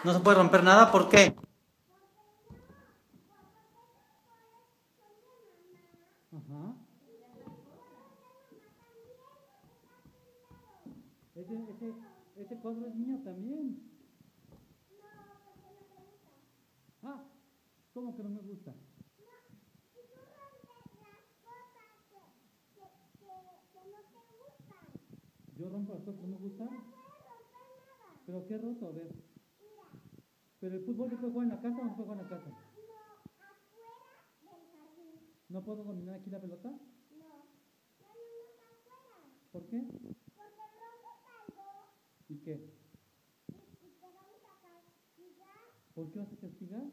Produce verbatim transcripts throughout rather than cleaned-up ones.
No se puede romper nada, ¿por qué? Ajá. Ese, ese, ese cuadro es mío también. Ah, ¿cómo que no me gusta? Yo rompo las cosas que no me gustan. ¿Pero qué roto? A ver. ¿Pero el fútbol se puede jugar en la casa o no se puede jugar en la casa? ¿No puedo dominar aquí la pelota? ¿Por qué? ¿Y qué? ¿Por qué vas a castigar?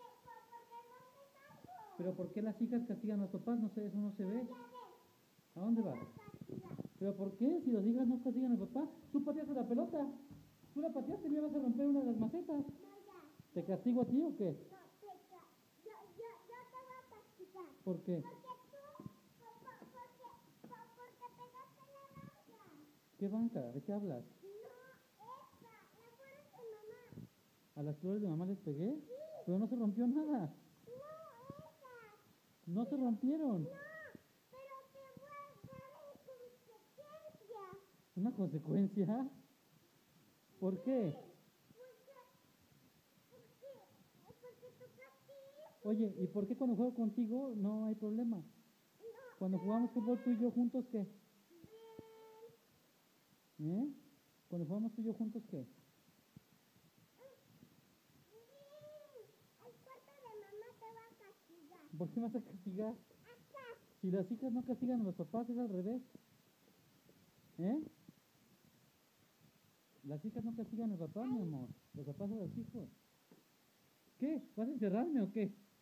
¿Pero por qué las hijas castigan a los papás? No sé, eso no se ve. ¿A dónde vas? ¿Pero por qué? Si las hijas no castigan al papá, tú pateaste la pelota. Tú la pateaste y me vas a romper una de las macetas. ¿Te castigo a ti o qué? ¿Por qué? ¿Qué banca? ¿De qué hablas? ¿A las flores de mamá les pegué? Pero no se rompió nada. No se rompieron. ¿Una consecuencia? ¿Por qué? Oye, ¿y por qué cuando juego contigo no hay problema? Cuando jugamos fútbol tú y yo juntos, ¿qué? ¿Eh? Cuando jugamos tú y yo juntos, ¿qué? ¿Por qué me vas a castigar? Si las hijas no castigan a los papás, es al revés. ¿Eh? Las hijas no castigan al papá, mi amor. Los papás a los hijos. ¿Qué? ¿Vas a encerrarme o qué?